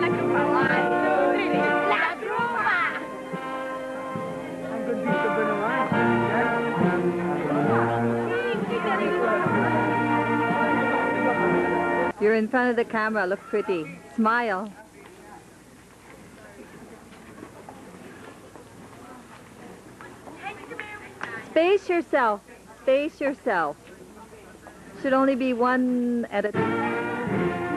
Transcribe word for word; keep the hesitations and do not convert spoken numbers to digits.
drupa, one, two, three. La drupa! Ang good dito ba naman? You're in front of the camera. Look pretty. Smile. Face yourself. Face yourself. Should only be one at a time.